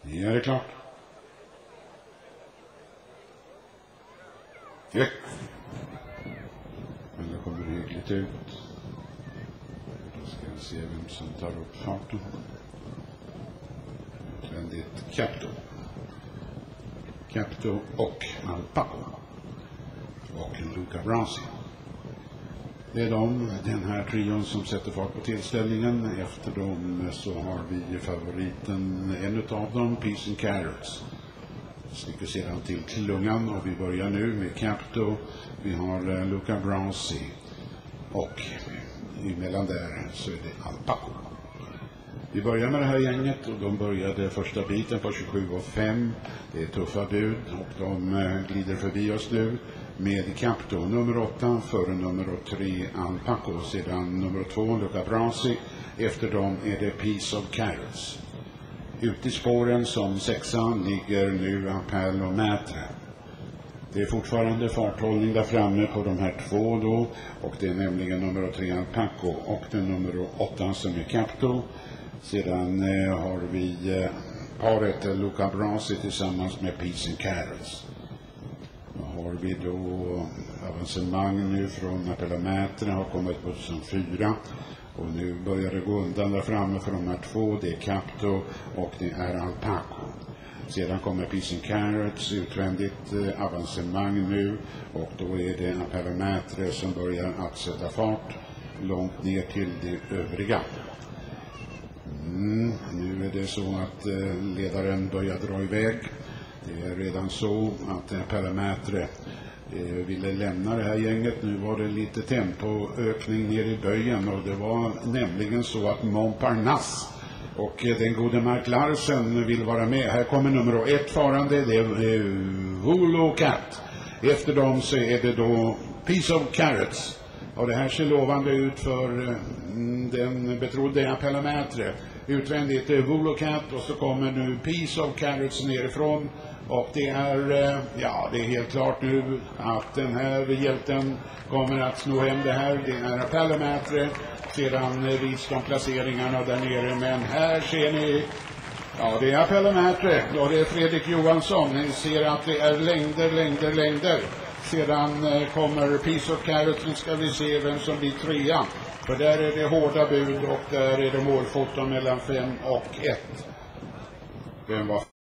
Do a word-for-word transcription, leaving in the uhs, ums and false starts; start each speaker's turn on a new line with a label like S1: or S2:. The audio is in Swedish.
S1: Det är det klart. Direkt. Men det kommer hyggligt ut. Då ska vi se vem som tar upp farten. Utvändigt Capto. Capto och Alpaco. Och Luca Brasi. Det är de, den här trion som sätter fart på tillställningen. Efter dem så har vi favoriten, en utav dem, Peace and Carrots. Sticker sedan till klungan och vi börjar nu med Capto. Vi har Luca Brasi och emellan där så är det Alpaco. Vi börjar med det här gänget och de började första biten på tjugosju och fem. Det är tuffa bud och de glider förbi oss nu med Capto nummer åtta före nummer tre Alpaco, sedan nummer två Luca Brasi. Efter dem är det Piece of Carrots. Ute i spåren som sexan ligger nu Appel och Matre. Det är fortfarande farthållning där framme på de här två då, och det är nämligen nummer tre Alpaco och den nummer åtta som är Capto. Sedan eh, har vi eh, paret Luca Brasi tillsammans med Peace and Carrots. Då har vi då avancemang nu från Appel och Matre, har kommit på som fyra. Och nu börjar det gå undan där framme för de här två. Det är Capto och det är Alpaco. Sedan kommer Peace and Carrots, utvändigt eh, avancemang nu. Och då är det Appel och Matre som börjar att sätta fart långt ner till det övriga. Mm, nu är det så att eh, ledaren börjar dra iväg. Det är redan så att Appel och Matre eh, ville lämna det här gänget. Nu var det lite tempoökning ner i böjen och det var nämligen så att Montparnasse och eh, den gode Mark Larsen vill vara med. Här kommer nummer ett farande, det är eh, Volo Cat. Efter dem så är det då Piece of Carrots. Och det här ser lovande ut för eh, den betrodde Appel och Matre. Utvändigt är Volo Cat och så kommer nu Piece of Carrots nerifrån. Och det är, ja, det är helt klart nu att den här hjälten kommer att sno hem det här. Det är Appel och Matre. Sedan visst de placeringarna där nere. Men här ser ni, ja, det är Appel och Matre. Och det är Fredrik Johansson. Ni ser att det är längder, längder, längder. Sedan kommer Piece of Carrots. Nu ska vi se vem som blir trea. För där är det hårda bud och där är det målfoton mellan fem och ett. Vem var